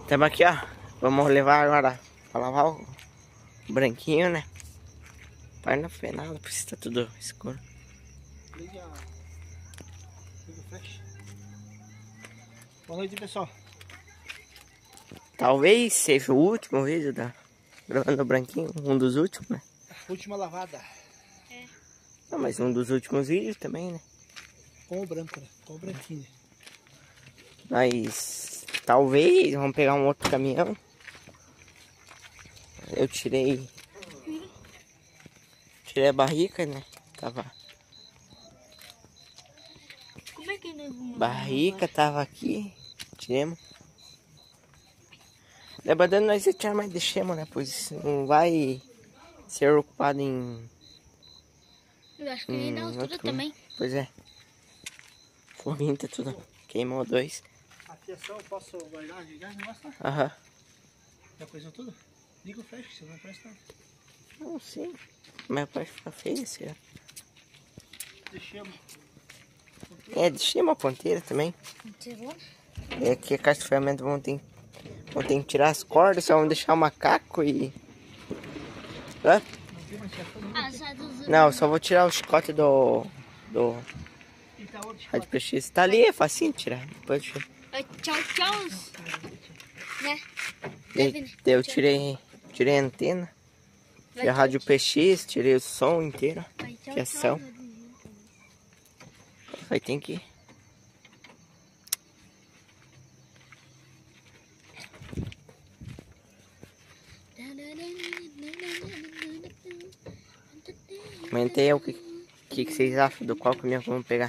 Estamos aqui, ó. Vamos levar agora pra lavar o branquinho, né? Pai não fez nada, porque está tudo escuro. Liga o flash. Boa noite, pessoal. Talvez seja o último vídeo gravando o branquinho, um dos últimos, né? Última lavada. É. Não, mas um dos últimos vídeos também, né? Com o branco, né? Com o branquinho. Mas talvez vamos pegar um outro caminhão. Eu tirei a barrica, né? Tava. Como é que nós vamos Barrica tava aqui. Tiremos. Lembrando nós echar mais deixemos, né? Pois não vai ser ocupado em. Eu acho que ele na altura outro, também. né? Pois é. Foguinho tá tudo. Queimou 2. A fiação eu posso guardar, ligar esse negócio lá? Aham. Já coisou tudo? Liga o flash, você não presta nada. Não sei. Mas pode ficar feio, será? Deixamos. É, deixei uma ponteira também. Tirou? É que a caixa de ferramenta vão ter que tirar as cordas, só vamos deixar o macaco e. Hã? Não tem mais fiação Ah, sai dos... Não, só vou tirar o chicote do E tá outro Rádio PX. Tá ali, é facinho de tirar. Depois eu tiro. Tchau, tchau. Né? Eu tirei a antena. Tirei a Rádio PX, tirei o som inteiro. Vai, tchau, Fiação. tchau. Vai ter que. Comentei o que vocês acham do qual caminhão que vamos pegar.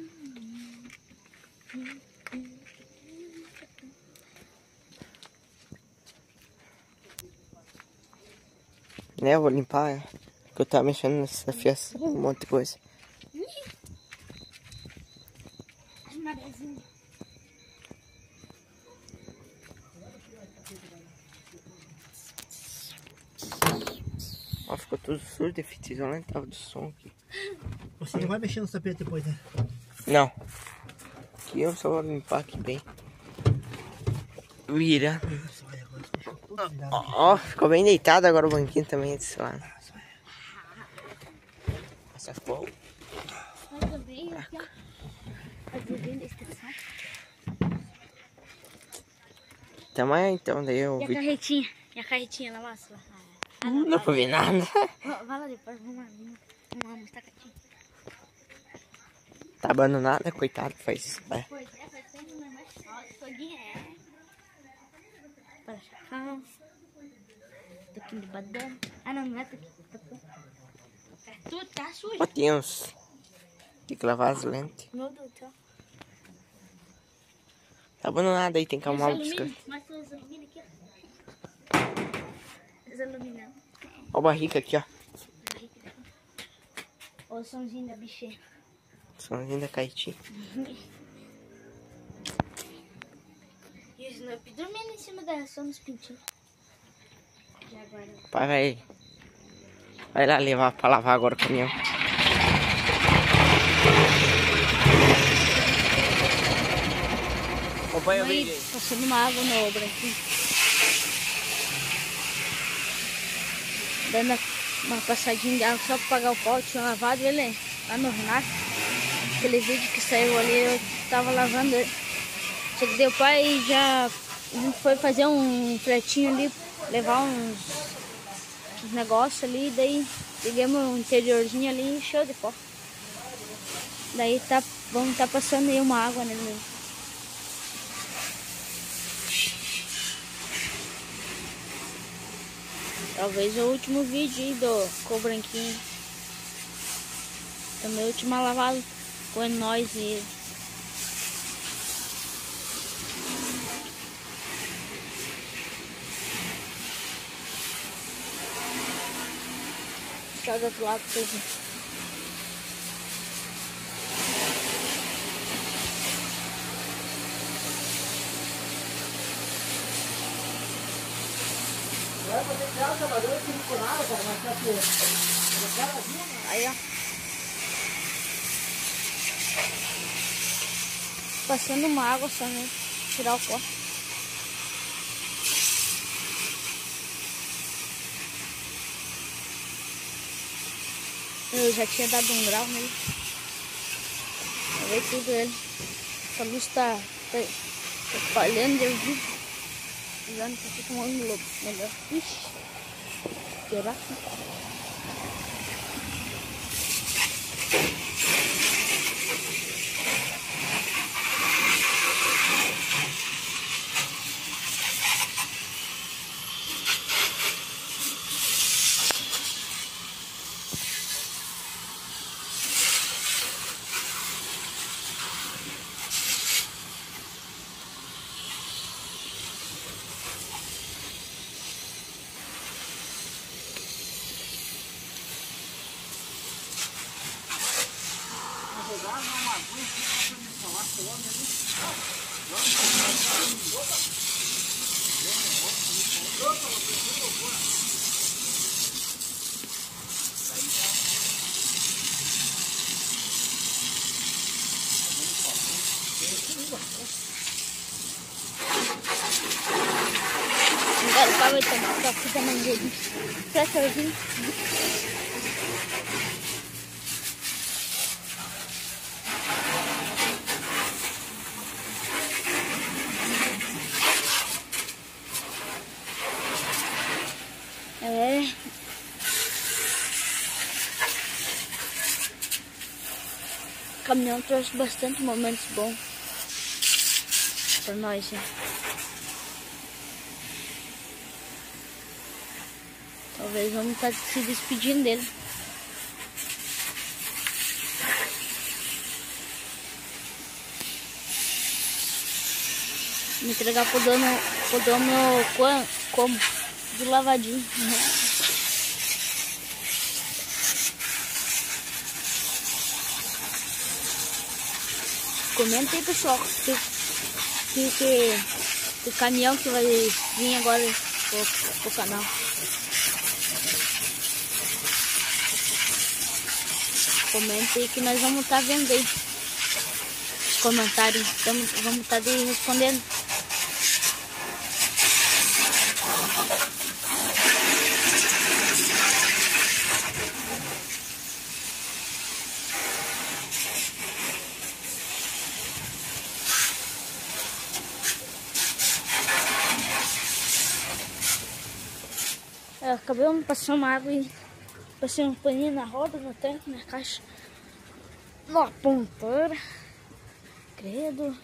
Né, eu vou limpar, porque eu tava mexendo nessa fiação, um monte de coisa. Ó, ficou tudo surdo, fita isolante, tava do som aqui. Você não vai mexer no tapete depois, né? Não. Aqui eu só vou limpar aqui bem. Vira. Ó, ficou bem deitado agora o banquinho também desse lado. Essa ficou. Tamanho então, daí eu E a vi. carretinha? E a carretinha lá, mostra. Não dá pra ver nada. Vai lá depois, vamos lá mostrar a carretinha. Tá abandonada, coitado, faz isso. Vai. Pois é, faz tempo que não é mais forte. Foguinho é. Para chacão. Toquinho de badana. Ah, não é toquinho. Tudo tá sujo. Ó, tem uns. Tem que lavar as lentes. Meu Deus do céu. Tá abandonada aí, tem que Os arrumar o alumínio. descanso. Mostra os alumínio aqui, ó. Os alumínio. Ó, a barrica aqui, ó. Ó o somzinho da bichinha. Somzinho da Caetinha. E o Snoopy dormindo em cima da ração dos pintinhos. E agora? O pai vai lá levar pra lavar agora o caminhão. Acompanha o vídeo aí. Passando uma água no branquinho. Dando uma passadinha de água só pra pagar o pau. Tinha lavado ele lá no Renato. Aquele vídeo que saiu ali, eu tava lavando ele. Cheguei o pai já foi fazer um fretinho ali, levar uns negócios ali, daí pegamos um interiorzinho ali e encheu de pó. Daí vamos tá passando aí uma água nele. Talvez o último vídeo aí com o branquinho. Também a última lavada com nós e ele. Deixa do outro lado pra vocês verem. Aí, ó. Passando uma água só, né? Tirar o pó. Eu já tinha dado um grau nele. Ver tudo ele. Essa luz tá falhando, eu vi. Usando pra ficar um ângulo melhor. Ixi. Piorar aqui. Agora tá fita mangueira. Tratorzinho. O caminhão trouxe bastante momentos bons pra nós, né? Talvez vamos estar se despedindo dele. Me entregar pro dono como? Do lavadinho. Comenta aí, pessoal, que caminhão que vai vir agora pro canal. Comenta aí que nós vamos estar vendo aí os comentários, vamos estar respondendo. Eu acabei de passar uma água e passei um paninho na roda, no tanque, na caixa, na ponteira, credo.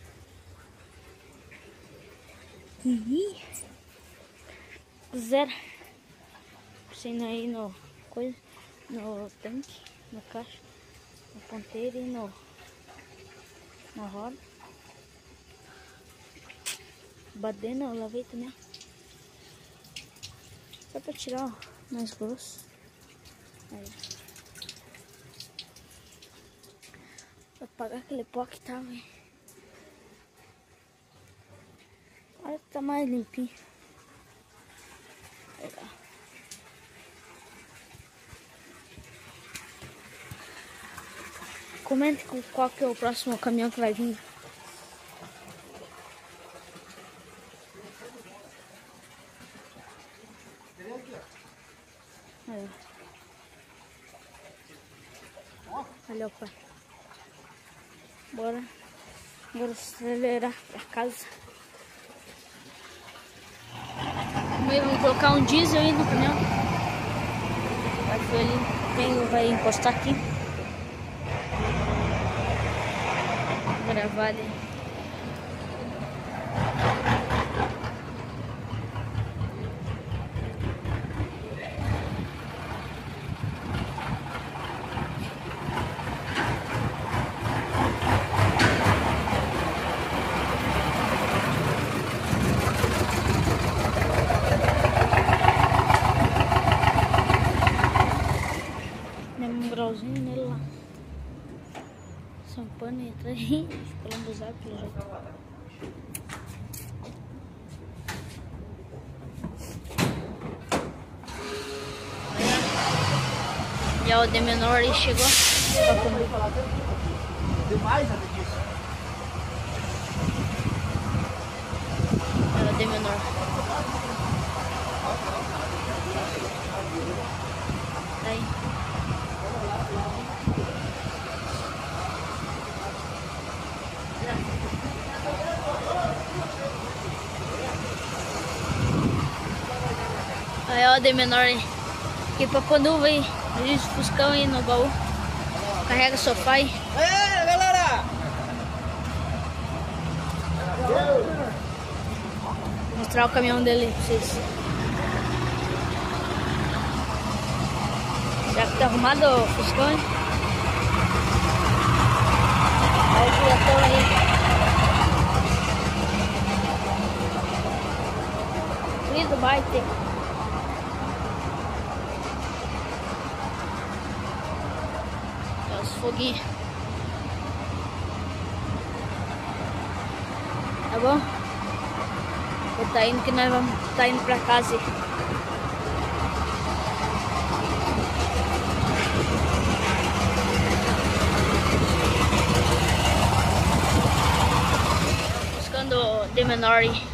Zero. Passei aí no tanque, na caixa, na ponteira e na roda. Badena eu lavei também. Só pra tirar o mais grosso. Aí. Vou apagar aquele pó que tava aí. Olha que tá mais limpinho. Legal. Comente qual que é o próximo caminhão que vai vir. Olha o pai. Bora acelerar pra casa. Vamos colocar um diesel aí no caminhão. Vai encostar aqui. Vou gravar ali. Grauzinho nele lá. Sampana entra aí, lambuzado pelo jeito. Já o D menor aí chegou. Demais nada disso. Era o D menor. Aí. Aí ó, de menor aqui pra quando vem o Fuscão aí no baú. Carrega o sofá aí. É, galera! Vou mostrar o caminhão dele pra vocês. Já que tá arrumado o Fuscão, hein? Olha o diretor aí. Do baita. É os foguinhos. Tá bom? Eu tá indo que nós vamos tá indo pra casa. Buscando de menor aí.